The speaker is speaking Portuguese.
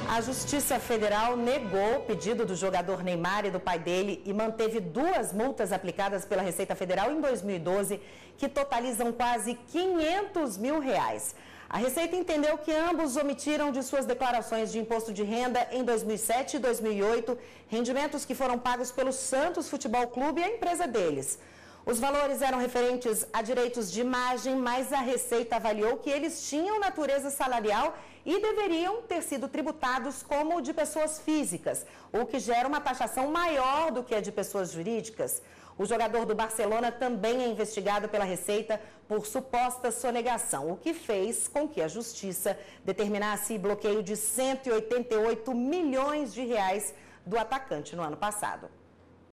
A Justiça Federal negou o pedido do jogador Neymar e do pai dele e manteve 2 multas aplicadas pela Receita Federal em 2012, que totalizam quase R$500 mil. A Receita entendeu que ambos omitiram de suas declarações de imposto de renda em 2007 e 2008 rendimentos que foram pagos pelo Santos Futebol Clube e a empresa deles. Os valores eram referentes a direitos de imagem, mas a Receita avaliou que eles tinham natureza salarial e deveriam ter sido tributados como de pessoas físicas, o que gera uma taxação maior do que a de pessoas jurídicas. O jogador do Barcelona também é investigado pela Receita por suposta sonegação, o que fez com que a Justiça determinasse bloqueio de R$188 milhões do atacante no ano passado.